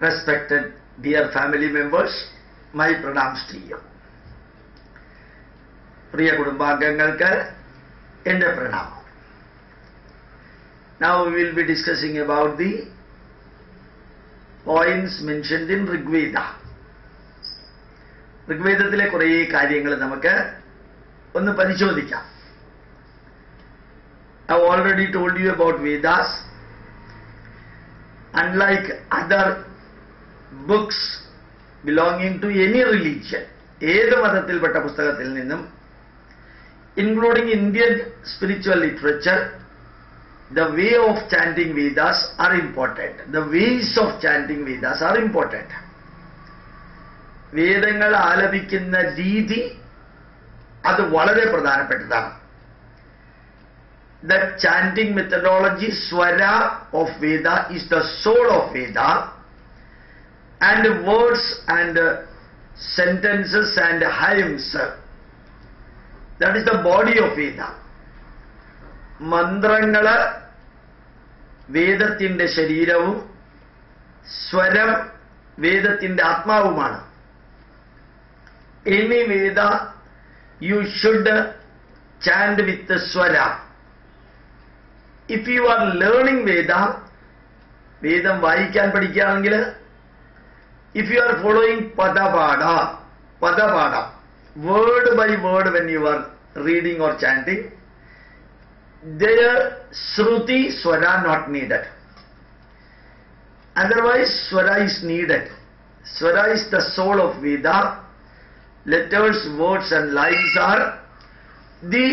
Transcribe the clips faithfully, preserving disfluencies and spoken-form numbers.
Respected dear family members, my pranams to you. Priya Kudumbangangalkku ende pranamam. Now we will be discussing about the points mentioned in Rigveda. Rigvedathile kuറെ കാര്യങ്ങൾ നമുക്ക് ഒന്ന് പരിശോധിക്കാം. I have already told you about Vedas. Unlike other books belonging to any religion, ഏത് മതത്തിൽപ്പെട്ട പുസ്തകത്തിൽ നിന്നും, including Indian spiritual literature, the way of chanting Vedas are important. The ways of chanting Vedas are important. വേദങ്ങൾ ആലപിക്കുന്ന രീതി അത് വളരെ പ്രധാനപ്പെട്ടതാണ്. The chanting methodology, swara of Veda, is the soul of Veda, and words and uh, sentences and hymns, that is the body of Veda. Mandrangala Vedathinte ശരീരവും സ്വരം വേദത്തിന്റെ ആത്മാവുമാണ്. Any Veda you should chant with the swara. If you are learning Veda, Vedam വായിക്കാൻ പഠിക്കുകയാണെങ്കിൽ, if you are following Padavada, Padavada, word by word when you are reading or chanting, there Shruti, Swara not needed. Otherwise, Swara is needed. Swara is the soul of Veda. Letters, words and lines are the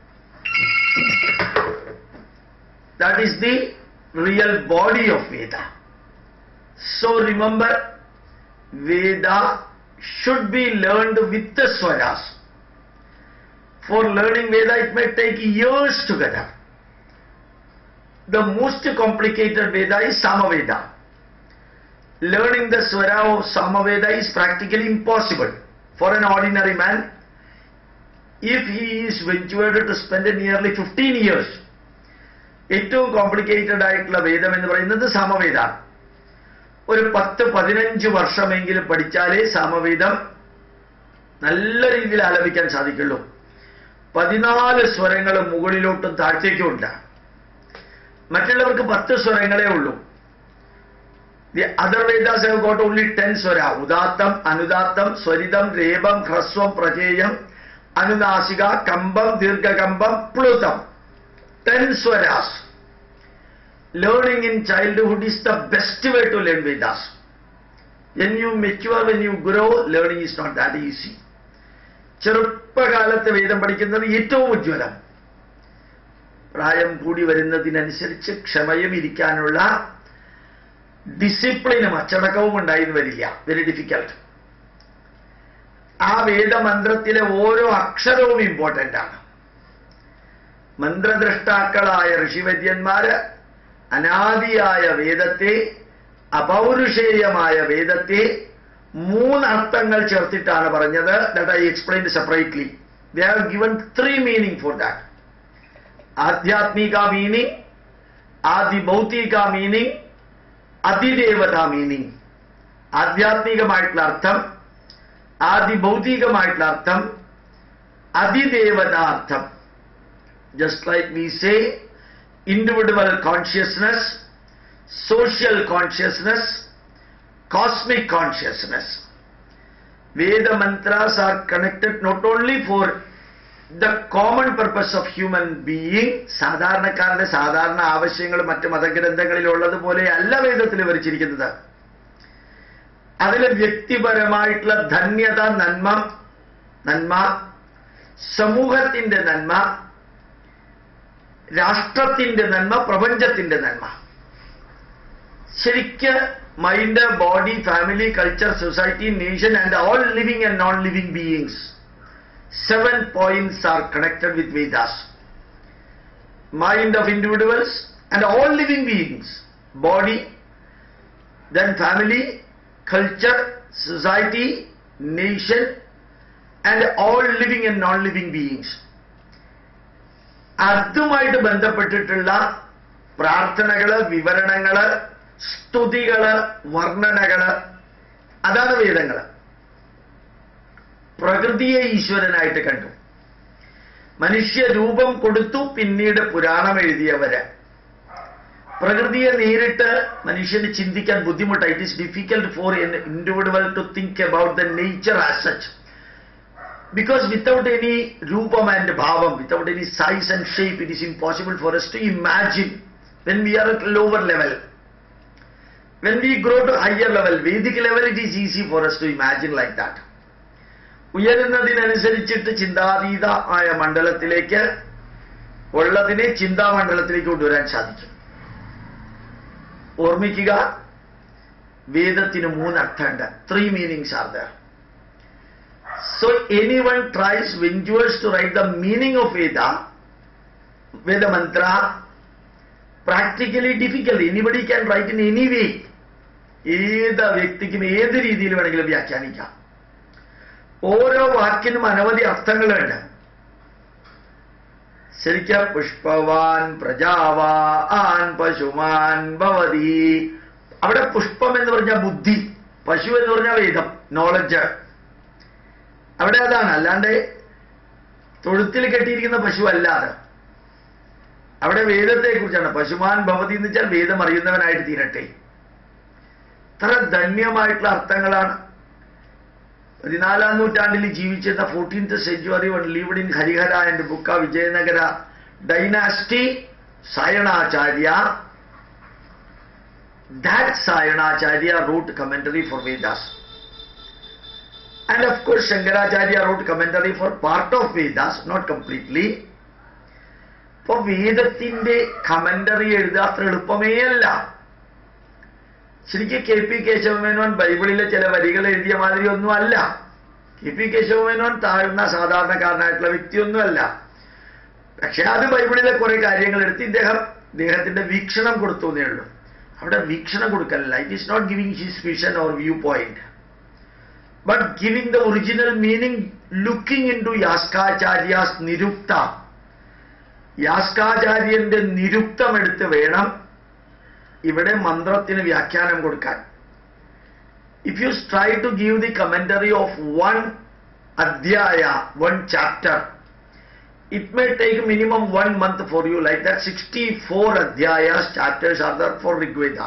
that is the real body of Veda. So remember, Veda should be learned with the swaras. For learning Veda, it may take years together. The most complicated Veda is Samaveda. Learning the swara of Samaveda is practically impossible for an ordinary man if he is ventured to spend nearly fifteen years. ഏറ്റവും complicated ആയിട്ടുള്ള വേദം എന്ന് പറയുന്നത് സാമവേദമാണ്. ഒരു പത്ത് പതിനഞ്ച് വർഷമെങ്കിലും പഠിച്ചാലേ സാമവേദം നല്ല രീതിയിൽ ആലപിക്കാൻ സാധിക്കുള്ളൂ. പതിനാല് സ്വരങ്ങൾ മുകളിലോട്ടും താഴത്തേക്കും ഉണ്ട്. മറ്റുള്ളവർക്ക് പത്ത് സ്വരങ്ങളേ ഉള്ളൂ. The other Vedas have got only ten swara. Udattam, Anudattam, Swaritam, Rebam, Hrasvam, Prajeyam, Anunasika, Kambam, Dirghakambam, Plutam. Ten swaras. Learning in childhood is the best way to learn Vedas. When you mature, when you grow, learning is not that easy. ചെറുപ്പകാലത്ത് വേദം പഠിക്കുന്നത് ഏറ്റവും ഉജ്ജ്വലം. പ്രായം കൂടി വരുന്നതിനനുസരിച്ച് ക്ഷമയും ഇരിക്കാനുള്ള ഡിസിപ്ലിനും അച്ചടക്കവും ഉണ്ടായിരുന്നു വരില്ല. Very difficult. ആ വേദമന്ത്രത്തിലെ ഓരോ അക്ഷരവും ഇമ്പോർട്ടൻ്റ് ആണ്. മന്ത്രദ്രഷ്ടാക്കളായ ഋഷിവര്യന്മാര് അനാദിയായ വേദത്തെ, അപൗരുഷേയമായ വേദത്തെ മൂന്നർത്ഥങ്ങൾ ചേർത്തിട്ടാണ് പറഞ്ഞത്. That I explained separately. They have given three meaning for that. Adhyatmika meaning, Adibhautika meaning, Adidevata meaning. ആധ്യാത്മികമായിട്ടുള്ള അർത്ഥം, ആദിഭൗതികമായിട്ടുള്ള അർത്ഥം, അതിദേവത അർത്ഥം. Just like we say, individual consciousness, social consciousness, cosmic consciousness. Veda mantras are connected not only for the common purpose of human being, സാധാരണക്കാരുടെ സാധാരണ ആവശ്യങ്ങൾ മറ്റ് മതഗ്രന്ഥങ്ങളിലുള്ളതുപോലെ അല്ല വേദത്തിൽ വിവരിച്ചിരിക്കുന്നത്. അതിലെ വ്യക്തിപരമായിട്ടുള്ള ധന്യത, നന്മ നന്മ സമൂഹത്തിന്റെ നന്മ, രാഷ്ട്രത്തിന്റെ നന്മ, പ്രപഞ്ചത്തിന്റെ നന്മ. ശരിക്ക് mind, body, family, culture, society, nation and all living and non living beings. Seven points are connected with Vedas. Mind of individuals and all living beings. Body, then family, culture, society, nation and all living and non-living beings. അതുമായിട്ട് ബന്ധപ്പെട്ടിട്ടുള്ള പ്രാർത്ഥനകള്, വിവരണങ്ങള്, സ്തുതികള്, വർണ്ണനകള്, അതാണ് വേദങ്ങള്. പ്രകൃതിയെ ഈശ്വരനായിട്ട് കണ്ടു, മനുഷ്യ രൂപം കൊടുത്തു. പിന്നീട് പുരാണം എഴുതിയവര് പ്രകൃതിയെ നേരിട്ട് മനുഷ്യന് ചിന്തിക്കാൻ ബുദ്ധിമുട്ടാണ്. It is difficult for an individual to think about the nature as such, because without any rupam and bhavam, without any size and shape, it is impossible for us to imagine when we are at lower level. When we grow to higher level, Vedic level, it is easy for us to imagine like that. ഉയരുന്നതിനനുസരിച്ചിട്ട് ചിന്താതീത ആയ മണ്ഡലത്തിലേക്ക് ഉള്ളതിനെ ചിന്താമണ്ഡലത്തിലേക്ക് കൊണ്ടുവരാൻ സാധിക്കും. ഓർമ്മിക്കുക, വേദത്തിന് മൂന്ന് അർത്ഥമുണ്ട്. Three meanings are there. So anyone tries ventures to write the meaning of Veda, Veda mantra, practically difficult. Anybody can write in any way. ഏത് വ്യക്തിക്കും ഏത് രീതിയിൽ വേണമെങ്കിലും വ്യാഖ്യാനിക്കാം. ഓരോ വാക്കിനും അനവധി അർത്ഥങ്ങളുണ്ട്. ശരിക്കും പുഷ്പവാൻ പ്രജാവാൻ പശുമാൻ ഭവതി, അവിടെ പുഷ്പം എന്ന് പറഞ്ഞാൽ ബുദ്ധി, പശു എന്ന് പറഞ്ഞാൽ വേദം, നോളജ്. അവിടെ അതാണ്, അല്ലാണ്ട് തൊഴുത്തിൽ കെട്ടിയിരിക്കുന്ന പശു അല്ലാതെ. അവിടെ വേദത്തെ കുറിച്ചാണ്. പശുമാൻ ഭവതി എന്ന് വെച്ചാൽ വേദം അറിയുന്നവനായിട്ട് തീരട്ടെ. ഇത്ര ധന്യമായിട്ടുള്ള അർത്ഥങ്ങളാണ്. പതിനാലാം നൂറ്റാണ്ടിൽ ജീവിച്ചിരുന്ന fourteenth century one lived in Harihara and Bukka Vijayanagara dynasty Sayanacharya. That Sayanacharya wrote commentary for Vedas. And of course Shankaracharya wrote commentary for part of Vedas, not completely. For വേദത്തിന്റെ കമന്ററി എഴുതുക അത്ര എളുപ്പമേ അല്ല. ശരിക്കും കെ പി കേശവമേനോൻ ബൈബിളിലെ ചില വരികൾ എഴുതിയ മാതിരി ഒന്നും അല്ല. കെ പി കേശവമേനോൻ താഴ്ന്ന സാധാരണക്കാരനായിട്ടുള്ള വ്യക്തിയൊന്നുമല്ല. പക്ഷെ അത് ബൈബിളിലെ കുറെ കാര്യങ്ങൾ എടുത്ത് ഇദ്ദേഹം ഇദ്ദേഹത്തിന്റെ വീക്ഷണം കൊടുത്തു എന്നേ ഉള്ളൂ. അവിടെ വീക്ഷണം കൊടുക്കലല്ല. It is not giving his vision or view point, but giving the original meaning, looking into Yaskacharya's Nirukta. യാസ്കാചാര്യന്റെ നിരുക്തം എടുത്ത് വേണം ഇവിടെ മന്ത്രത്തിന് വ്യാഖ്യാനം കൊടുക്കാൻ. If you try to give the commentary of one adhyaya, one chapter, it may take minimum one month for you. Like that, sixty-four adhyayas, chapters are there for Rigveda.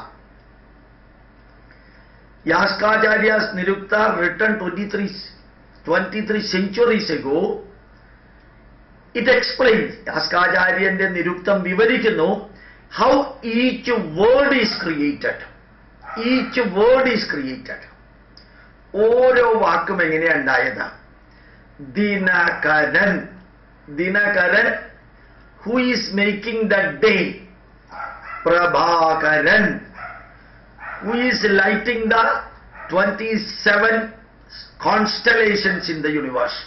Yaskacharya's Nirukta, written twenty-three, twenty-three centuries ago, it explains, Yaskacharya's Niruktam vivarikkunnu how each word is created. Each word is created. ഓരോ വാക്കും എങ്ങനെയാണ് ഉണ്ടായത്? Dinakaran, Dinakaran who is making the day. Prabhakaran who is lighting the twenty-seven constellations in the universe.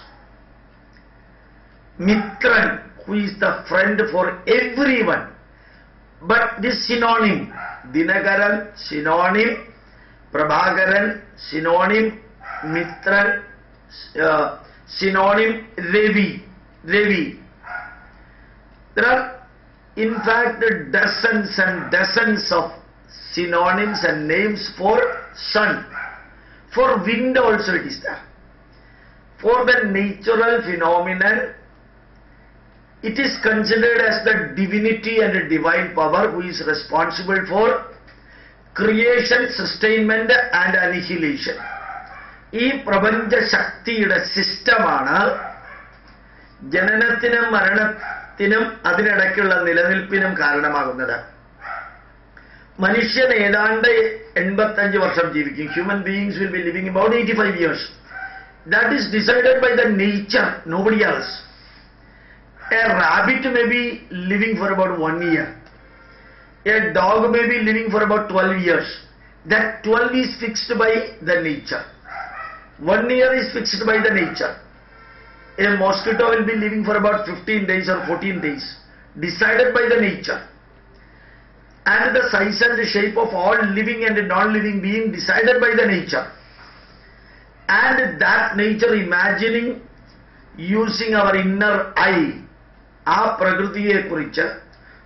Mitran, who is the friend for everyone. But this synonym, Dinakaran synonym, Prabhakaran synonym, Mitran uh, synonym, Revi, Revi. There are in fact dozens and dozens of synonyms and names for sun. For wind also it is there. For the natural phenomenon, it is considered as the divinity and the divine power who is responsible for creation, sustainment and annihilation. ഈ പ്രപഞ്ച ശക്തിയുടെ സിസ്റ്റമാണ് ജനനത്തിനും മരണത്തിനും അതിനിടയ്ക്കുള്ള നിലനിൽപ്പിനും കാരണമാകുന്നത്. മനുഷ്യൻ ഏതാണ്ട് എൺപത്തഞ്ച് വർഷം ജീവിക്കും. Human beings will be living about eighty-five years. That is decided by the nature, nobody else. A rabbit may be living for about one year. A dog may be living for about twelve years. That twelve is fixed by the nature. One year is fixed by the nature. A mosquito will be living for about fifteen days or fourteen days, decided by the nature. And the size and the shape of all living and non-living being decided by the nature. And that nature imagining, using our inner eye, ആ പ്രകൃതിയെ കുറിച്ച്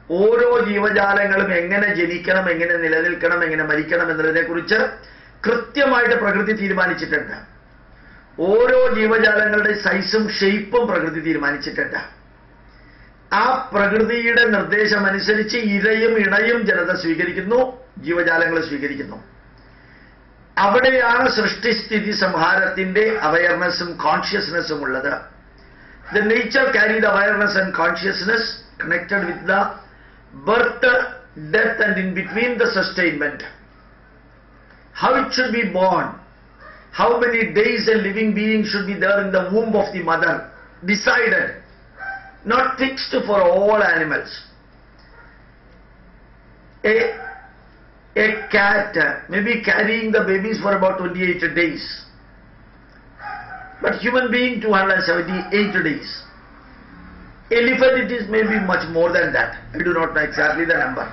ഓരോ ജീവജാലങ്ങളും എങ്ങനെ ജനിക്കണം, എങ്ങനെ നിലനിൽക്കണം, എങ്ങനെ മരിക്കണം എന്നതിനെക്കുറിച്ച് കൃത്യമായിട്ട് പ്രകൃതി തീരുമാനിച്ചിട്ടുണ്ട്. ഓരോ ജീവജാലങ്ങളുടെ സൈസും ഷേപ്പും പ്രകൃതി തീരുമാനിച്ചിട്ടുണ്ട്. ആ പ്രകൃതിയുടെ നിർദ്ദേശമനുസരിച്ച് ഇരയും ഇണയും ജനത സ്വീകരിക്കുന്നു, ജീവജാലങ്ങൾ സ്വീകരിക്കുന്നു. അവിടെയാണ് സൃഷ്ടിസ്ഥിതി സംഹാരത്തിന്റെ അവയർനെസ്സും കോൺഷ്യസ്നെസ്സും ഉള്ളത്. The nature carried awareness and consciousness connected with the birth, death and in between the sustainment. How it should be born, how many days a living being should be there in the womb of the mother, decided, not fixed for all animals. A, a cat may be carrying the babies for about twenty-eight days. But human being two hundred seventy-eight days. Elephant it is maybe much more than that. I do not know exactly the number.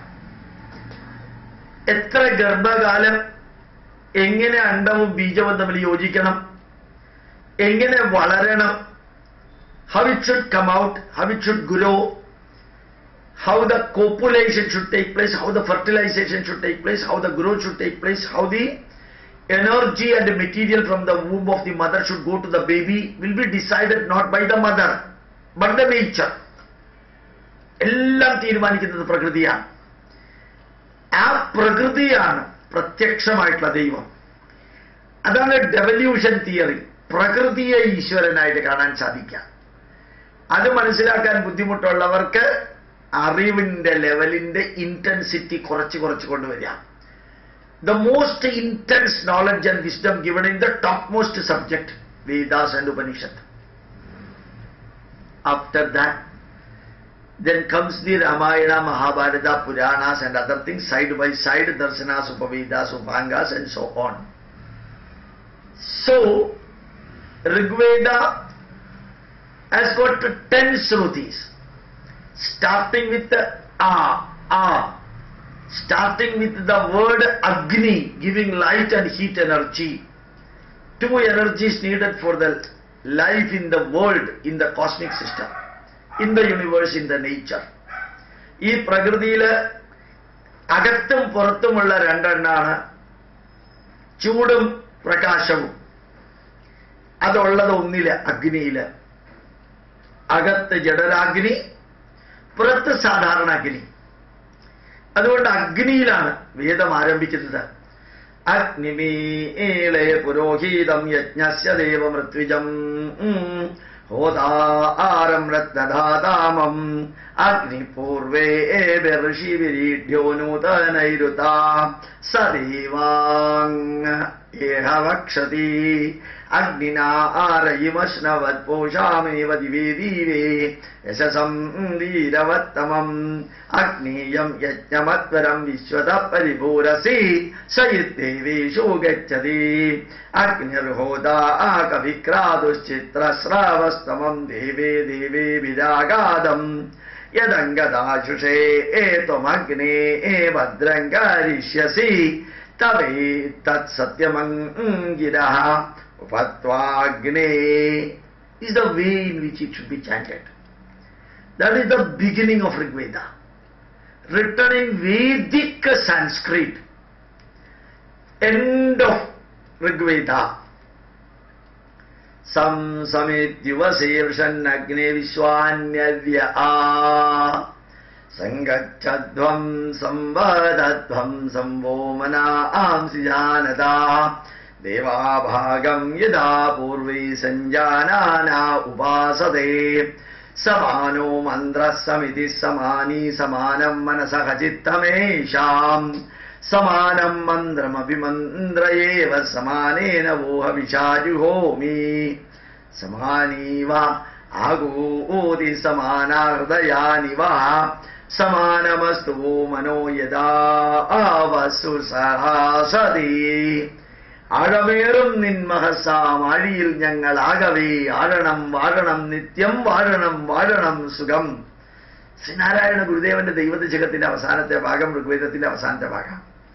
എത്ര ഗർഭകാലം, എങ്ങനെ അണ്ഡവും ബീജവും തമ്മിൽ യോജിക്കണം, എങ്ങനെ വളരണം, how it should come out, how it should grow, how the copulation should take place, how the fertilization should take place, how the growth should take place, how the energy and the material from the womb of the mother should go to the baby will be decided not by the mother but the nature. എല്ലാം തീരുമാനിക്കുന്നത് പ്രകൃതിയാണ്. ആ പ്രകൃതിയാണ് പ്രത്യക്ഷമായിട്ടുള്ള ദൈവം. അതാണ് devolution theory. പ്രകൃതിയെ ഈശ്വരനായിട്ട് കാണാൻ സാധിക്കാം. അത് മനസ്സിലാക്കാൻ ബുദ്ധിമുട്ടുള്ളവർക്ക് അറിവിന്റെ ലെവലിന്റെ ഇന്റൻസിറ്റി കുറച്ച് കുറച്ച് കൊണ്ടുവരിക. The most intense knowledge and wisdom given in the topmost subject, Vedas and Upanishad. After that, then comes the Ramayana, Mahabharata, Puranas and other things, side by side, Darsanas, Upavedas, Upangas and so on. So, Rigveda has got ten Shrutis, starting with the A, A. Starting with the word Agni, giving light and heat energy. Two energies needed for the life in the world, in the cosmic system, in the universe, in the nature. ഈ പ്രകൃതിയിൽ അകത്തും പുറത്തുമുള്ള രണ്ടെണ്ണാണ് ചൂടും പ്രകാശവും. അതുള്ളത് ഒന്നില്, അഗ്നിയില്. അകത്ത് ജഡരാഗ്നി, പുറത്ത് സാധാരണ അഗ്നി. അതുകൊണ്ട് അഗ്നിയിലാണ് വേദം ആരംഭിക്കുന്നത്. അഗ്നിമീളേ പുരോഹിതം യജ്ഞസ്യ ദേവമൃത്വിജം ഹോതാരം രത്നധാതാമം അഗ്നിപൂർവേ ഋഷിവിരീഢ്യോ നൂതനൈരുതാ സദേവാങ് ഏഹ വക്ഷതി അഗ്നിനാ ആരയിമശ്നവത് പോഷാമേവ ദിവേ ദീവേ യശസം വീരവത്തമം അഗ്നീയം യജ്ഞമത്വരം വിശ്വത പരിപൂരസി സയിദ്ദേവേഷു ഗച്ഛതി അഗ്നിർഹോതാ കവിക്രാതുശ്ചിത്രസ്രാവസ്തമം ദേവേ ദേവേ വിരാഗാദം യദംഗദാശുഷേ ത്വമഗ്നേ ഭദ്രം കരിഷ്യസി തവേ തത് സത്യമംഗിരഃ Upatvagne is the way in which it should be chanted. That is the beginning of Rigveda, written in Vedic Sanskrit. End of Rigveda. Sam samityuvasevshan agne vishwanyadya a sangachadvam samvadadvam samvomana amsi janata देवाभागं यदा पूर्वे संजानाना उपासते समानो मन्द्रः समिति समानी समानं मनसः चित्तमेषाम् समानं मन्द्रमभिमन्द्र एव समानेन वोह विशाजुहोमि समानीव आगूति समाना हृदयानि वा समानमस्तु वो मनो यदा आवसु सहसति ആഴമേറും നിന്മഹസാം ആഴിയിൽ ഞങ്ങൾ ആകവേ ആഴണം വാഴണം നിത്യം വാഴണം വാഴണം സുഖം. ശ്രീനാരായണ ഗുരുദേവന്റെ ദൈവദശകത്തിന്റെ അവസാനത്തെ ഭാഗം, ഋഗ്വേദത്തിന്റെ അവസാനത്തെ ഭാഗം.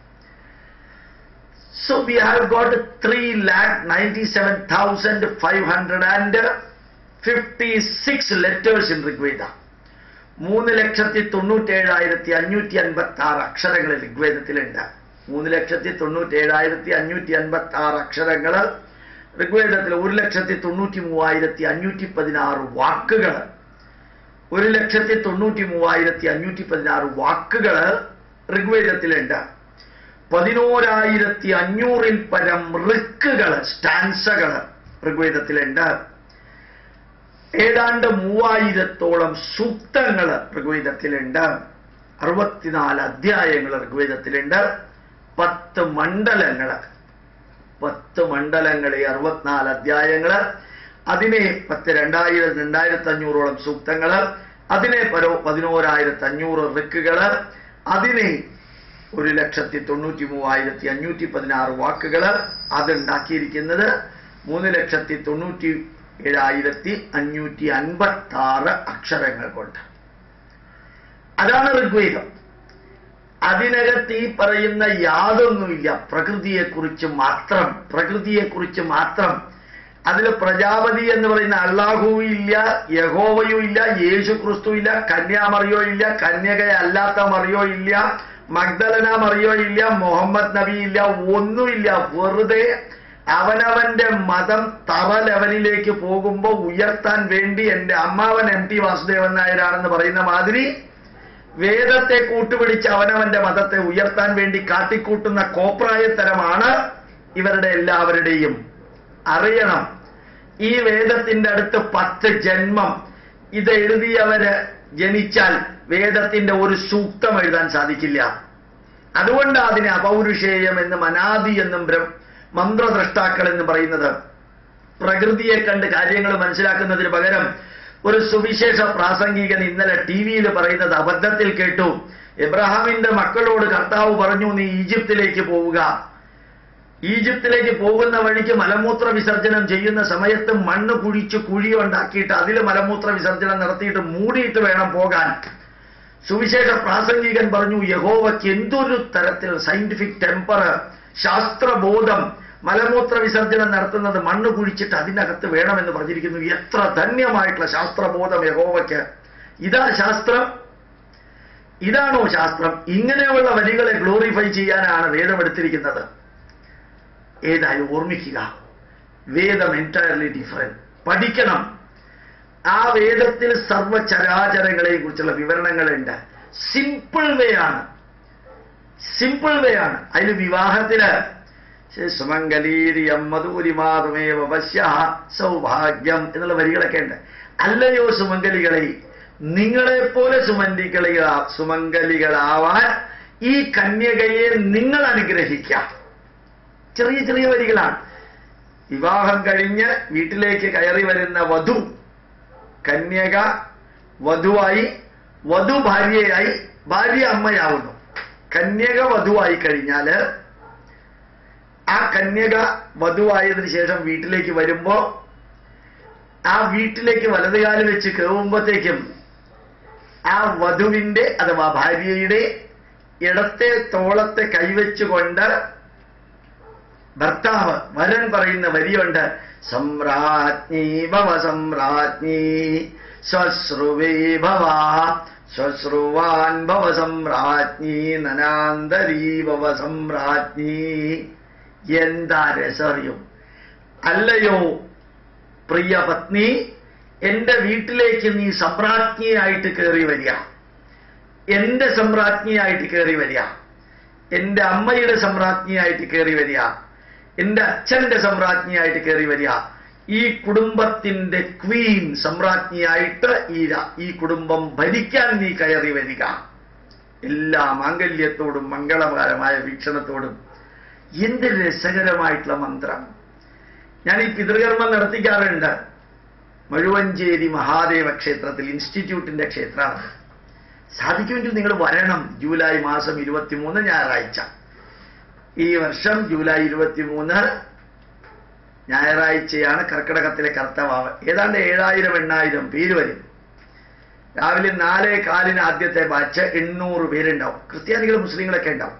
So we have got three lakh ninety-seven thousand five hundred fifty-six letters in Rigveda. മൂന്ന് ലക്ഷത്തി തൊണ്ണൂറ്റേഴായിരത്തി അഞ്ഞൂറ്റി അൻപത്തി ആറ് അക്ഷരങ്ങൾ ഋഗ്വേദത്തിലുണ്ട്. മൂന്ന് ലക്ഷത്തി തൊണ്ണൂറ്റേഴായിരത്തി അഞ്ഞൂറ്റി അൻപത്തി ആറ് അക്ഷരങ്ങൾ ഋഗ്വേദത്തിൽ. ഒരു ലക്ഷത്തി തൊണ്ണൂറ്റി മൂവായിരത്തി അഞ്ഞൂറ്റി പതിനാറ് വാക്കുകൾ ഒരു ലക്ഷത്തി തൊണ്ണൂറ്റി മൂവായിരത്തി അഞ്ഞൂറ്റി പതിനാറ് വാക്കുകൾ ഋഗ്വേദത്തിലുണ്ട്. പതിനോരായിരത്തി അഞ്ഞൂറിൽ പരം ഋക്കുകൾ സ്റ്റാൻസകൾ ഋഗ്വേദത്തിലുണ്ട്. ഏതാണ്ട് മൂവായിരത്തോളം സൂക്തങ്ങൾ ഋഗ്വേദത്തിലുണ്ട്. അറുപത്തിനാല് അധ്യായങ്ങൾ ഋഗ്വേദത്തിലുണ്ട്. പത്ത് മണ്ഡലങ്ങൾ പത്ത് മണ്ഡലങ്ങളെ അറുപത്തിനാല് അധ്യായങ്ങള്, അതിനെ പത്ത് രണ്ടായിരം രണ്ടായിരത്തി അഞ്ഞൂറോളം സൂക്തങ്ങള്, അതിനെ പരോ പതിനോരായിരത്തി അഞ്ഞൂറ് ഋക്കുകള്, അതിനെ ഒരു ലക്ഷത്തി തൊണ്ണൂറ്റി മൂവായിരത്തി അഞ്ഞൂറ്റി പതിനാറ് വാക്കുകള്. അതുണ്ടാക്കിയിരിക്കുന്നത് മൂന്ന് ലക്ഷത്തി തൊണ്ണൂറ്റി ഏഴായിരത്തി അഞ്ഞൂറ്റി അൻപത്തി ആറ് അക്ഷരങ്ങൾ കൊണ്ട്. അതാണ് ഋഗ്വേദം. അതിനകത്ത് ഈ പറയുന്ന യാതൊന്നുമില്ല. പ്രകൃതിയെക്കുറിച്ച് മാത്രം പ്രകൃതിയെക്കുറിച്ച് മാത്രം. അതിൽ പ്രജാപതി എന്ന് പറയുന്ന അള്ളാഹുവും ഇല്ല, യഹോവയും ഇല്ല, യേശു ക്രിസ്തു ഇല്ല, കന്യാമറിയോ ഇല്ല, കന്യകയല്ലാത്ത മറിയോ ഇല്ല, മഗ്ദലന മറിയോ ഇല്ല, മുഹമ്മദ് നബി ഇല്ല, ഒന്നുമില്ല. വെറുതെ അവനവന്റെ മതം തറ ലെവലിലേക്ക് പോകുമ്പോൾ ഉയർത്താൻ വേണ്ടി എന്റെ അമ്മാവൻ എം ടി വാസുദേവൻ നായരാണെന്ന് പറയുന്ന മാതിരി വേദത്തെ കൂട്ടുപിടിച്ച് അവനവന്റെ മതത്തെ ഉയർത്താൻ വേണ്ടി കാട്ടിക്കൂട്ടുന്ന കോപ്രായത്തരമാണ് ഇവരുടെ എല്ലാവരുടെയും. അറിയണം, ഈ വേദത്തിന്റെ അടുത്ത് പത്ത് ജന്മം ഇത് എഴുതിയവര് ജനിച്ചാൽ വേദത്തിന്റെ ഒരു സൂക്തം എഴുതാൻ സാധിക്കില്ല. അതുകൊണ്ട് അതിനെ അപൗരുഷേയം എന്നും അനാദി എന്നും മന്ത്രദ്രഷ്ടാക്കൾ എന്ന് പറയുന്നത്. പ്രകൃതിയെ കണ്ട് കാര്യങ്ങൾ മനസ്സിലാക്കുന്നതിന് പകരം ഒരു സുവിശേഷ പ്രാസംഗികൻ ഇന്നലെ ടി വിയിൽ പറയുന്നത് അബദ്ധത്തിൽ കേട്ടു. എബ്രഹാമിന്റെ മക്കളോട് കർത്താവ് പറഞ്ഞു, നീ ഈജിപ്തിലേക്ക് പോവുക. ഈജിപ്തിലേക്ക് പോകുന്ന വഴിക്ക് മലമൂത്ര വിസർജനം ചെയ്യുന്ന സമയത്ത് മണ്ണ് കുഴിച്ച് കുഴി ഉണ്ടാക്കിയിട്ട് അതിൽ മലമൂത്ര വിസർജനം നടത്തിയിട്ട് മൂടിയിട്ട് വേണം പോകാൻ. സുവിശേഷ പ്രാസംഗികൻ പറഞ്ഞു, യഹോവയ്ക്ക് എന്തൊരു തരത്തിൽ സയന്റിഫിക് ടെമ്പർ, ശാസ്ത്രബോധം, മലമൂത്ര വിസർജനം നടത്തുന്നത് മണ്ണ് കുഴിച്ചിട്ട് അതിനകത്ത് വേണമെന്ന് പറഞ്ഞിരിക്കുന്നു. എത്ര ധന്യമായിട്ടുള്ള ശാസ്ത്രബോധം യഹോവയ്ക്ക്! ഇതാ ശാസ്ത്രം? ഇതാണോ ശാസ്ത്രം? ഇങ്ങനെയുള്ള വരികളെ ഗ്ലോറിഫൈ ചെയ്യാനാണ് വേദം എടുത്തിരിക്കുന്നത്. ഏതായാലും ഓർമ്മിക്കുക, വേദം എൻറ്റയർലി ഡിഫറെന്റ്. പഠിക്കണം. ആ വേദത്തിൽ സർവചരാചരങ്ങളെ കുറിച്ചുള്ള വിവരണങ്ങളുണ്ട്. സിമ്പിൾ വേ ആണ്, സിമ്പിൾ വേ ആണ്. അതിൽ വിവാഹത്തില് സുമംഗലീരിയം മധുരിമാതുമേവ വശ്യ സൗഭാഗ്യം എന്നുള്ള വരികളൊക്കെ ഉണ്ട്. അല്ലയോ സുമംഗലികളെ, നിങ്ങളെപ്പോലെ സുമംഗലികളെ സുമംഗലികളാവാൻ ഈ കന്യകയെ നിങ്ങൾ അനുഗ്രഹിക്കാം. ചെറിയ ചെറിയ വരികളാണ്. വിവാഹം കഴിഞ്ഞ് വീട്ടിലേക്ക് കയറി വരുന്ന വധു, കന്യക വധുവായി, വധു ഭാര്യയായി, ഭാര്യ അമ്മയാവുന്നു. കന്യക വധുവായി കഴിഞ്ഞാല് ആ കന്യക വധുവായതിനു ശേഷം വീട്ടിലേക്ക് വരുമ്പോ ആ വീട്ടിലേക്ക് വലതുകാല് വെച്ച് കയറുമ്പോഴത്തേക്കും ആ വധുവിന്റെ അഥവാ ഭാര്യയുടെ ഇടത്തെ തോളത്തെ കൈവച്ചുകൊണ്ട് ഭർത്താവ് വരൻ പറയുന്ന വരിയുണ്ട്, സമ്രാജ്ഞി ഭവ സമ്രാജ്ഞി ശ്വശ്രുവേ ഭവ ശ്വശ്രുവാൻ ഭവ സമ്രാജ്ഞി നനാന്തരീ ഭവ സമ്രാജ്ഞി. എന്താ രസറിയും! അല്ലയോ പ്രിയ പത്നി, എന്റെ വീട്ടിലേക്ക് നീ സമ്രാജ്ഞിയായിട്ട് കയറി വരിക, എന്റെ സമ്രാജ്ഞിയായിട്ട് കയറി വരിക, എന്റെ അമ്മയുടെ സമ്രാജ്ഞിയായിട്ട് കയറി വരിക, എന്റെ അച്ഛന്റെ സമ്രാജ്ഞിയായിട്ട് കയറി വരിക. ഈ കുടുംബത്തിന്റെ ക്വീൻ സമ്രാജ്ഞിയായിട്ട് ഈ ഈ കുടുംബം ഭരിക്കാൻ നീ കയറി വരിക. എല്ലാ മാംഗല്യത്തോടും മംഗളകരമായ വീക്ഷണത്തോടും. എന്ത് രസകരമായിട്ടുള്ള മന്ത്രം! ഞാൻ ഈ പിതൃകർമ്മം നടത്തിക്കാറുണ്ട്. മഴുവഞ്ചേരി മഹാദേവ ക്ഷേത്രത്തിൽ, ഇൻസ്റ്റിറ്റ്യൂട്ടിന്റെ ക്ഷേത്രമാണ്. സാധിക്കുമെങ്കിൽ നിങ്ങൾ വരണം. ജൂലൈ മാസം ഇരുപത്തിമൂന്ന് ഞായറാഴ്ച. ഈ വർഷം ജൂലൈ ഇരുപത്തിമൂന്ന് ഞായറാഴ്ചയാണ് കർക്കിടകത്തിലെ കർത്തവാവ്. ഏതാണ്ട് ഏഴായിരം എണ്ണായിരം പേര് വരും. രാവിലെ നാലേ കാലിന് ആദ്യത്തെ ബാച്ച് എണ്ണൂറ് പേരുണ്ടാവും. ക്രിസ്ത്യാനികളും മുസ്ലിങ്ങളൊക്കെ ഉണ്ടാവും.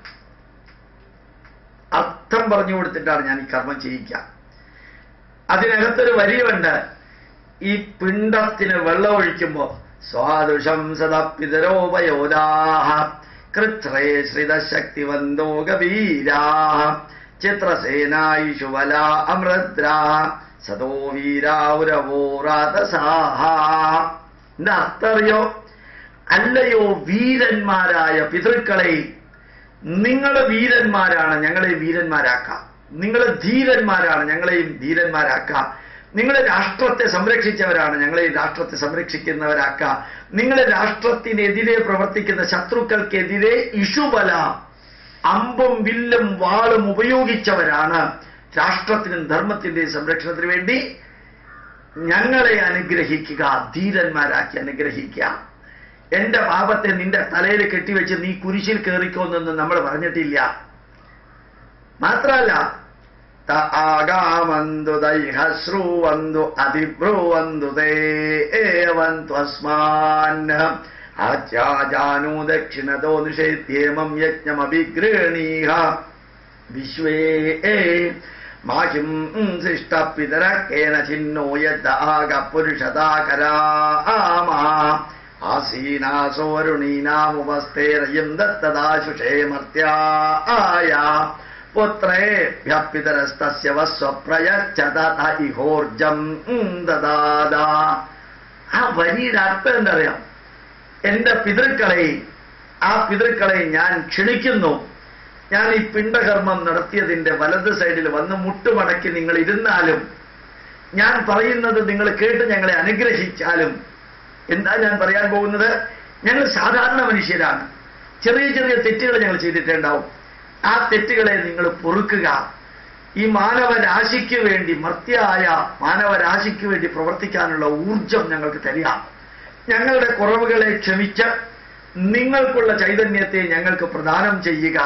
അർത്ഥം പറഞ്ഞു കൊടുത്തിട്ടാണ് ഞാൻ ഈ കർമ്മം ചെയ്യിക്കുക. അതിനകത്തൊരു വരിയുണ്ട്, ഈ പിണ്ടത്തിന് വെള്ളം ഒഴിക്കുമ്പോൾ സ്വാദൃശം സദപിതരോപയോധാഃ കൃത്രേ ശ്രിതശക്തിവന്തോ ഗവീരാഃ ചിത്രസേനായിഷു വലാ അമൃദ്രാഃ സദോ വീരാവുരവോ രാതസാഃ. എന്താ അർത്ഥം അറിയോ? അല്ലയോ വീരന്മാരായ പിതൃക്കളെ, നിങ്ങൾ വീരന്മാരാണ്, ഞങ്ങളെ വീരന്മാരാക്കാം. നിങ്ങൾ ധീരന്മാരാണ്, ഞങ്ങളെയും ധീരന്മാരാക്കാം. നിങ്ങൾ രാഷ്ട്രത്തെ സംരക്ഷിച്ചവരാണ്, ഞങ്ങളെ രാഷ്ട്രത്തെ സംരക്ഷിക്കുന്നവരാക്കാം. നിങ്ങൾ രാഷ്ട്രത്തിനെതിരെ പ്രവർത്തിക്കുന്ന ശത്രുക്കൾക്കെതിരെ ഇഷുബല, അമ്പും വില്ലും വാളും ഉപയോഗിച്ചവരാണ്. രാഷ്ട്രത്തിനും ധർമ്മത്തിന്റെയും സംരക്ഷണത്തിന് വേണ്ടി ഞങ്ങളെ അനുഗ്രഹിക്കുക, ധീരന്മാരാക്കി അനുഗ്രഹിക്കുക. എന്റെ പാപത്തെ നിന്റെ തലയിൽ കെട്ടിവെച്ച് നീ കുരിശിൽ കയറിക്കോന്നൊന്നും നമ്മൾ പറഞ്ഞിട്ടില്ല. മാത്രമല്ല ആഗാമന്തു ദൈഹശ്രൂവന്തു അതിബ്രുവന്തു ദേവന്തു അസ്മാൻ ആചാജാനു ദക്ഷിണതോ നിഷേധ്യേമം യജ്ഞമഭിഗൃഹണീഹ വിശ്വേ മാഹിം ശിഷ്ടപിതരക്കേന ചിന്നോ യദ്ദാഗ പുരുഷതാകരാമ ആസീനാസോരുണീനാമുപസ്ഥേരയം ദത്തദാശുഷേ മർത്യായ പുത്രേഭ്യഃ പിതരസ്തസ്യ വസ്വപ്രയച്ഛത ഇഹോർജം ദദാദ. ആ വരിയുടെ അർത്ഥം എന്തറിയാം? എന്റെ പിതൃക്കളെ, ആ പിതൃക്കളെ ഞാൻ ക്ഷണിക്കുന്നു. ഞാൻ ഈ പിണ്ടകർമ്മം നടത്തിയതിന്റെ വലത് സൈഡിൽ വന്ന് മുട്ടുമടക്കി നിങ്ങൾ ഇരുന്നാലും, ഞാൻ പറയുന്നത് നിങ്ങൾ കേട്ട് ഞങ്ങളെ അനുഗ്രഹിച്ചാലും, എന്താ ഞാൻ പറയാൻ പോകുന്നത്? ഞങ്ങൾ സാധാരണ മനുഷ്യരാണ്. ചെറിയ ചെറിയ തെറ്റുകൾ ഞങ്ങൾ ചെയ്തിട്ടുണ്ടാവും. ആ തെറ്റുകളെ നിങ്ങൾ പൊറുക്കുക. ഈ മാനവരാശിക്ക് വേണ്ടി, മർത്യായ മാനവരാശിക്ക് വേണ്ടി പ്രവർത്തിക്കാനുള്ള ഊർജം ഞങ്ങൾക്ക് തരിക. ഞങ്ങളുടെ കുറവുകളെ ക്ഷമിച്ച് നിങ്ങൾക്കുള്ള ചൈതന്യത്തെ ഞങ്ങൾക്ക് പ്രദാനം ചെയ്യുക.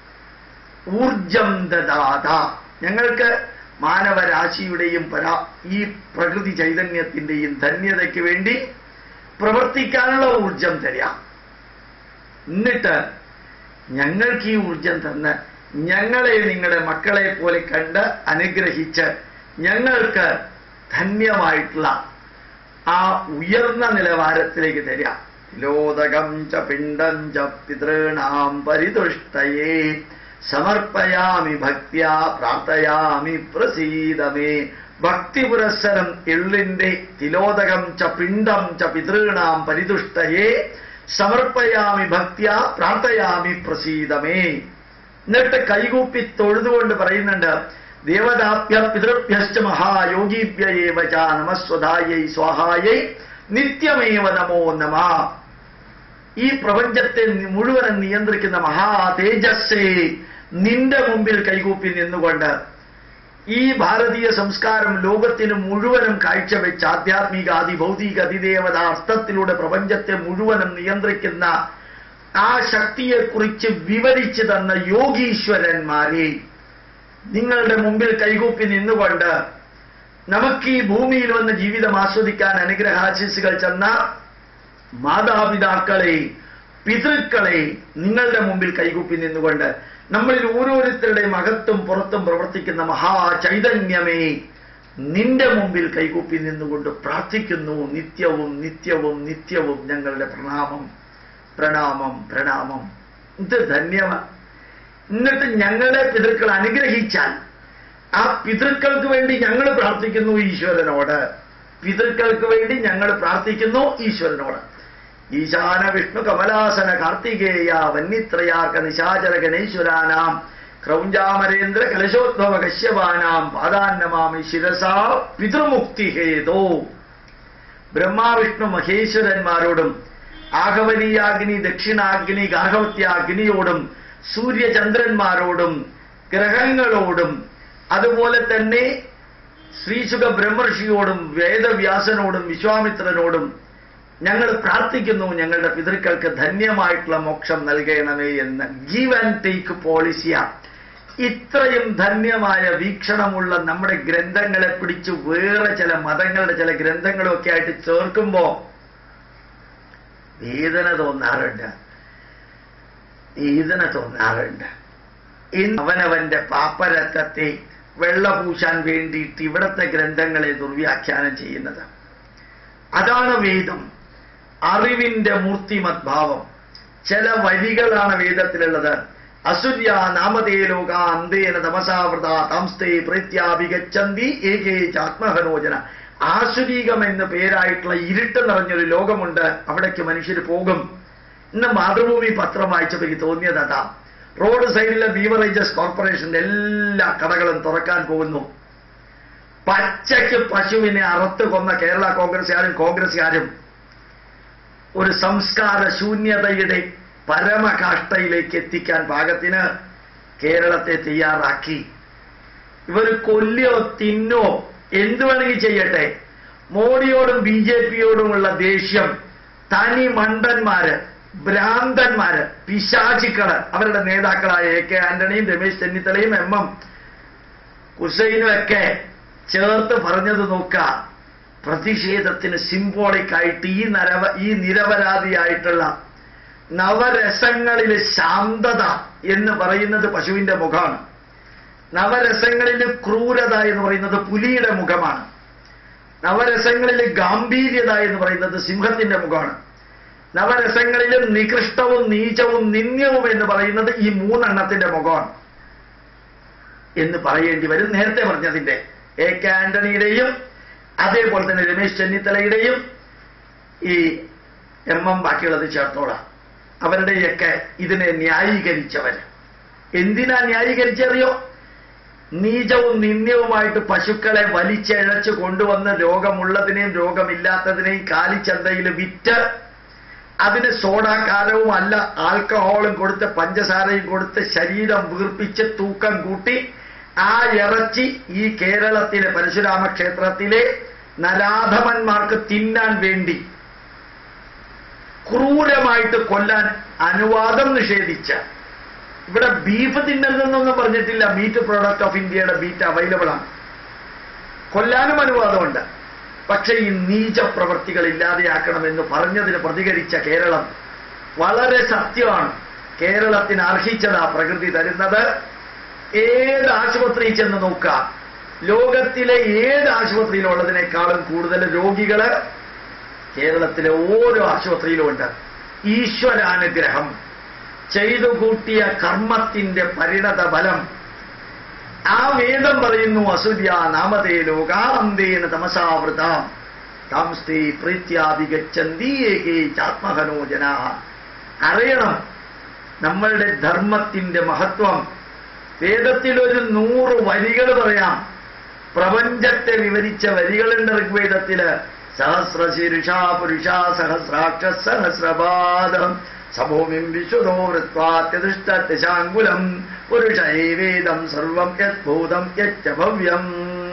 ഊർജം ദദാത. ഞങ്ങൾക്ക് മാനവരാശിയുടെയും പരാ ഈ പ്രകൃതി ചൈതന്യത്തിന്റെയും ധന്യതയ്ക്ക് വേണ്ടി പ്രവർത്തിക്കാനുള്ള ഊർജം തരിക. എന്നിട്ട് ഞങ്ങൾക്ക് ഈ ഊർജം തന്ന് ഞങ്ങളെ നിങ്ങളുടെ മക്കളെ പോലെ കണ്ട് അനുഗ്രഹിച്ച് ഞങ്ങൾക്ക് ധന്യമായിട്ടുള്ള ആ ഉയർന്ന നിലവാരത്തിലേക്ക് തരിക. ലോദകം ച പിണ്ഡം ച പിതॄണാം പരിതുഷ്ടയേ സമർപ്പയാമി ഭക്ത്യാ പ്രാർത്ഥയാമി പ്രസീദമേ. ഭക്തി പുരസ്സരം എള്ളിന്റെ തിലോദകം ച പിണ്ഡം ച പിതॄണാം പരിതുഷ്ടയേ സമർപ്പയാമി ഭക്ത്യാ പ്രാർത്ഥയാമി പ്രസീദമേ. എന്നിട്ട് കൈകൂപ്പി തൊഴുതുകൊണ്ട് പറയുന്നുണ്ട്, ദേവതാഭ്യ പിതൃഭ്യശ്ച മഹായോഗിഭ്യേവ ച നമസ്വധായൈ സ്വാഹായൈ നിത്യമേവ നമോ നമ. ഈ പ്രപഞ്ചത്തെ മുഴുവനും നിയന്ത്രിക്കുന്ന മഹാ തേജസ്സേ, നിന്റെ മുമ്പിൽ കൈകൂപ്പി നിന്നുകൊണ്ട് ഈ ഭാരതീയ സംസ്കാരം ലോകത്തിന് മുഴുവനും കാഴ്ചവെച്ച ആധ്യാത്മിക അതിഭൗതിക അതിദേവത അർത്ഥത്തിലൂടെ പ്രപഞ്ചത്തെ മുഴുവനും നിയന്ത്രിക്കുന്ന ആ ശക്തിയെക്കുറിച്ച് വിവരിച്ചു തന്ന യോഗീശ്വരന്മാരെ, നിങ്ങളുടെ മുമ്പിൽ കൈകൂപ്പി നിന്നുകൊണ്ട് നമുക്ക് ഈ ഭൂമിയിൽ വന്ന് ജീവിതം ആസ്വദിക്കാൻ അനുഗ്രഹാശിസുകൾ ചെന്ന മാതാപിതാക്കളെ, പിതൃക്കളെ നിങ്ങളുടെ മുമ്പിൽ കൈകൂപ്പി നിന്നുകൊണ്ട് നമ്മളിൽ ഓരോരുത്തരുടെയും അകത്തും പുറത്തും പ്രവർത്തിക്കുന്ന മഹാചൈതന്യമേ, നിന്റെ മുമ്പിൽ കൈകൂപ്പി നിന്നുകൊണ്ട് പ്രാർത്ഥിക്കുന്നു. നിത്യവും നിത്യവും നിത്യവും ഞങ്ങളുടെ പ്രണാമം പ്രണാമം പ്രണാമം. ഇത് ധന്യമാണ്. എന്നിട്ട് ഞങ്ങളെ പിതൃക്കൾ അനുഗ്രഹിച്ചാൽ ആ പിതൃക്കൾക്ക് വേണ്ടി ഞങ്ങൾ പ്രാർത്ഥിക്കുന്നു ഈശ്വരനോട്. പിതൃക്കൾക്ക് വേണ്ടി ഞങ്ങൾ പ്രാർത്ഥിക്കുന്നു ഈശ്വരനോട്. ഈശാന വിഷ്ണു കമലാസന കാർത്തികേയ വന്യത്രയാർക്ക നിശാചര ഗണേശ്വരാനാം ക്രൗഞ്ചാമരേന്ദ്ര കലശോദ്ഭവ കശ്യപാനാം പാദാന്നമാമി ശിരസാ പിതൃമുക്തി ഹേതോ. ബ്രഹ്മാവിഷ്ണു മഹേശ്വരന്മാരോടും ആഘവനീയാഗ്നി ദക്ഷിണാഗ്നി ഗാർഹവത്യാഗ്നിയോടും സൂര്യചന്ദ്രന്മാരോടും ഗ്രഹങ്ങളോടും അതുപോലെ തന്നെ ശ്രീശുഖ ബ്രഹ്മർഷിയോടും വേദവ്യാസനോടും വിശ്വാമിത്രനോടും ഞങ്ങൾ പ്രാർത്ഥിക്കുന്നു, ഞങ്ങളുടെ പിതൃക്കൾക്ക് ധന്യമായിട്ടുള്ള മോക്ഷം നൽകണമേ എന്ന്. ഗീവ് ആൻഡ് ടേക്ക് പോളിസിയ. ഇത്രയും ധന്യമായ വീക്ഷണമുള്ള നമ്മുടെ ഗ്രന്ഥങ്ങളെ പിടിച്ച് വേറെ ചില മതങ്ങളുടെ ചില ഗ്രന്ഥങ്ങളൊക്കെ ആയിട്ട് ചേർക്കുമ്പോ വേദന തോന്നാറുണ്ട് വേദന തോന്നാറുണ്ട് ഇന്ന് അവനവന്റെ പാപ്പരത്വത്തെ വെള്ളപൂശാൻ വേണ്ടിയിട്ട് ഇവിടത്തെ ഗ്രന്ഥങ്ങളെ ദുർവ്യാഖ്യാനം ചെയ്യുന്നത്. അതാണ് വേദം. അറിവിന്റെ മൂർത്തിമത് ഭാവം. ചില വരികളാണ് വേദത്തിലുള്ളത്. അസുര്യ നാമതേ ലോക അന്തേന തമസാവൃത താംസ്തേ പ്രത്യാഭിഗച്ഛന്തി ഏകേ ആത്മഹനോജന. ആസുരീകം എന്ന് പേരായിട്ടുള്ള ഇരുട്ട് നിറഞ്ഞൊരു ലോകമുണ്ട്, അവിടേക്ക് മനുഷ്യർ പോകും. ഇന്ന് മാതൃഭൂമി പത്രം വായിച്ചപ്പോൾ എനിക്ക് തോന്നിയതാ, റോഡ് സൈഡിലെ ബീവറേജസ് കോർപ്പറേഷന്റെ എല്ലാ കടകളും തുറക്കാൻ പോകുന്നു. പച്ചയ്ക്ക് പശുവിനെ അറുത്ത് കൊന്ന കേരള കോൺഗ്രസ്സുകാരും കോൺഗ്രസ്സുകാരും ഒരു സംസ്കാര ശൂന്യതയുടെ പരമകാഷ്ഠയിലേക്ക് എത്തിക്കാൻ പാകത്തിന് കേരളത്തെ തയ്യാറാക്കി. ഇവർ കൊല്ലോ തിന്നോ എന്തു വേണമെങ്കിൽ ചെയ്യട്ടെ. മോഡിയോടും ബി ജെ പിയോടുമുള്ള ദേഷ്യം തനി മണ്ടന്മാര്, ഭ്രാന്തന്മാര്, പിശാചിക്കള്, അവരുടെ നേതാക്കളായ എ കെ ആന്റണിയും രമേശ് ചെന്നിത്തലയും എം എം ഹുസൈനും ഒക്കെ ചേർത്ത് പറഞ്ഞത് നോക്ക. പ്രതിഷേധത്തിന് സിംബോളിക്കായിട്ട് ഈ നരവ ഈ നിരപരാധിയായിട്ടുള്ള നവരസങ്ങളിൽ ശാന്തത എന്ന് പറയുന്നത് പശുവിന്റെ മുഖമാണ്. നവരസങ്ങളിൽ ക്രൂരത എന്ന് പറയുന്നത് പുലിയുടെ മുഖമാണ്. നവരസങ്ങളിൽ ഗാംഭീര്യത എന്ന് പറയുന്നത് സിംഹത്തിന്റെ മുഖമാണ്. നവരസങ്ങളിലും നികൃഷ്ടവും നീചവും നിന്ദ്യവും എന്ന് പറയുന്നത് ഈ മൂന്നെണ്ണത്തിന്റെ മുഖമാണ് എന്ന് പറയേണ്ടി വരും. നേരത്തെ പറഞ്ഞതിന്റെ എ കെ ആന്റണിയുടെയും അതേപോലെ തന്നെ രമേശ് ചെന്നിത്തലയുടെയും ഈ എം എം ബാക്കിയുള്ളത് ചേർത്തോളാം. അവരുടെയൊക്കെ ഇതിനെ ന്യായീകരിച്ചവർ എന്തിനാ ന്യായീകരിച്ചറിയോ? നീചവും നിന്ദ്യവുമായിട്ട് പശുക്കളെ വലിച്ചഴച്ച് കൊണ്ടുവന്ന് രോഗമുള്ളതിനെയും രോഗമില്ലാത്തതിനെയും കാലിച്ചന്തയിൽ വിറ്റ് അതിന് സോഡാക്കാരവും അല്ല ആൽക്കഹോളും കൊടുത്ത് പഞ്ചസാരയും കൊടുത്ത് ശരീരം വീർപ്പിച്ച് തൂക്കം കൂട്ടി ആ ഇറച്ചി ഈ കേരളത്തിലെ പരശുരാമ ക്ഷേത്രത്തിലെ നരാധമന്മാർക്ക് തിന്നാൻ വേണ്ടി ക്രൂരമായിട്ട് കൊല്ലാൻ അനുവാദം നിഷേധിച്ച, ഇവിടെ ബീഫ് തിന്നരുതെന്നൊന്നും പറഞ്ഞിട്ടില്ല, മീറ്റ് പ്രോഡക്റ്റ് ഓഫ് ഇന്ത്യയുടെ മീറ്റ് അവൈലബിൾ ആണ്, കൊല്ലാനും അനുവാദമുണ്ട്. പക്ഷെ ഈ നീച പ്രവൃത്തികൾ ഇല്ലാതെയാക്കണമെന്ന് പറഞ്ഞതിന് പ്രതികരിച്ച കേരളം വളരെ സത്യമാണ്. കേരളത്തിന് അർഹിച്ചതാ പ്രകൃതി തരുന്നത്. ഏത് ആശുപത്രിയിൽ ചെന്ന് നോക്കാം, ലോകത്തിലെ ഏത് ആശുപത്രിയിലുള്ളതിനേക്കാളും കൂടുതൽ രോഗികള് കേരളത്തിലെ ഓരോ ആശുപത്രിയിലും ഉണ്ട്. ഈശ്വരാനുഗ്രഹം, ചെയ്തു കൂട്ടിയ കർമ്മത്തിന്റെ പരിണത ഫലം. ആ വേദം പറയുന്നു, അസുര്യ നാമതേ ലോകാന്തേന തമസാവൃത താംസ്തേ പ്രീത്യാഭിഗച്ഛന്തി ഏകേ ആത്മഹനോ ജനാഃ. അറിയണം നമ്മളുടെ ധർമ്മത്തിന്റെ മഹത്വം. വേദത്തിലൊരു നൂറ് വരികൾ പറയാം. പ്രപഞ്ചത്തെ വിവരിച്ച വരികളുണ്ട് ഋഗ്വേദത്തില്. സഹസ്രശീർഷ പുരുഷ സഹസ്രാക്ഷ സഹസ്രപാദം സമൂമിം വിശുദ്ധോ വൃത്വാത്യതിഷ്ഠാങ്കുലം പുരുഷൈവേദം സർവം യദ്ഭൂതം യച്ച ഭവ്യം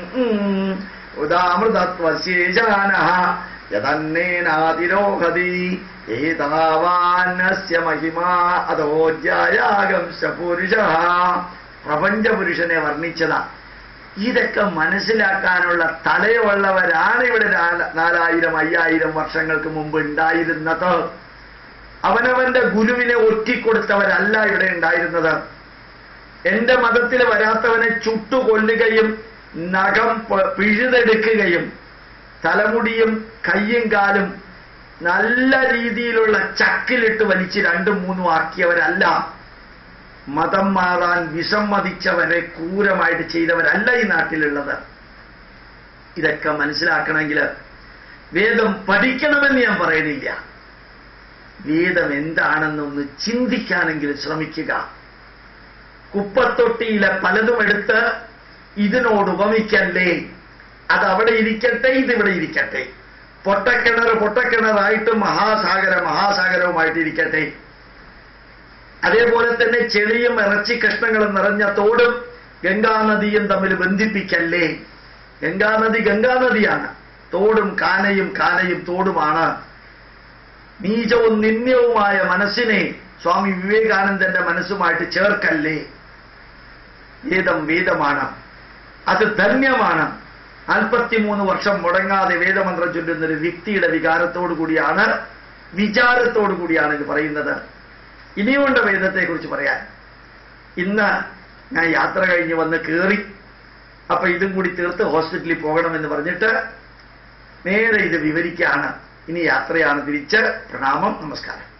ഉദാമൃതത്വസ്യേജാനഃ യതന്നേനാതിരോഹതി ഏതാവാന്നസ്യ മഹിമാ അധോധ്യായാഗംശ പുരുഷഃ. പ്രപഞ്ചപുരുഷനെ വർണ്ണിച്ചതാ. ഇതൊക്കെ മനസ്സിലാക്കാനുള്ള തലയുള്ളവരാണ് ഇവിടെ നാലായിരം അയ്യായിരം വർഷങ്ങൾക്ക് മുമ്പ് ഉണ്ടായിരുന്നത്. അവനവന്റെ ഗുരുവിനെ ഒറ്റിക്കൊടുത്തവരല്ല ഇവിടെ ഉണ്ടായിരുന്നത്. എന്റെ മതത്തിൽ വരാത്തവനെ ചുട്ടുകൊല്ലുകയും നഖം പിഴുതെടുക്കുകയും തലമുടിയും കയ്യും കാലും നല്ല രീതിയിലുള്ള ചക്കിലിട്ട് വലിച്ച് രണ്ടും മൂന്നും ആക്കിയവരല്ല. മതം മാറാൻ വിസമ്മതിച്ചവരെ ക്രൂരമായിട്ട് ചെയ്തവരല്ല ഈ നാട്ടിലുള്ളത്. ഇതൊക്കെ മനസ്സിലാക്കണമെങ്കിൽ വേദം പഠിക്കണമെന്ന് ഞാൻ പറയുന്നില്ല. വേദം എന്താണെന്നൊന്ന് ചിന്തിക്കാനെങ്കിലും ശ്രമിക്കുക. കുപ്പത്തൊട്ടിയിലെ പലതും എടുത്ത് ഇതിനോട് ഉപമിക്കല്ലേ. അതവിടെ ഇരിക്കട്ടെ, ഇതിവിടെ ഇരിക്കട്ടെ. പൊട്ടക്കിണർ പൊട്ടക്കിണറായിട്ടും മഹാസാഗര മഹാസാഗരവുമായിട്ടിരിക്കട്ടെ. അതേപോലെ തന്നെ ചെളിയും ഇറച്ചി കഷ്ണങ്ങളും നിറഞ്ഞ തോടും ഗംഗാനദിയും തമ്മിൽ ബന്ധിപ്പിക്കല്ലേ. ഗംഗാനദി ഗംഗാനദിയാണ്, തോടും കാനയും കാനയും തോടുമാണ്. നീചവും നിന്ദ്യവുമായ മനസ്സിനെ സ്വാമി വിവേകാനന്ദന്റെ മനസ്സുമായിട്ട് ചേർക്കല്ലേ. വേദം വേദമാണ്, അത് ധന്യമാണ്. നാൽപ്പത്തിമൂന്ന് വർഷം മുടങ്ങാതെ വേദമന്ത്രം ചൊല്ലുന്ന ഒരു വ്യക്തിയുടെ വികാരത്തോടു കൂടിയാണ്, വിചാരത്തോടു കൂടിയാണ് ഇത് പറയുന്നത്. ഇനിയുണ്ട് വേദത്തെക്കുറിച്ച് പറയാൻ. ഇന്ന് ഞാൻ യാത്ര കഴിഞ്ഞ് വന്ന് കയറി, അപ്പൊ ഇതും കൂടി തീർത്ത് ഹോസ്പിറ്റലിൽ പോകണമെന്ന് പറഞ്ഞിട്ട് നേരെ ഇത് വിവരിക്കുകയാണ്. ഇനി യാത്രയാണ് തിരിച്ച്. പ്രണാമം, നമസ്കാരം.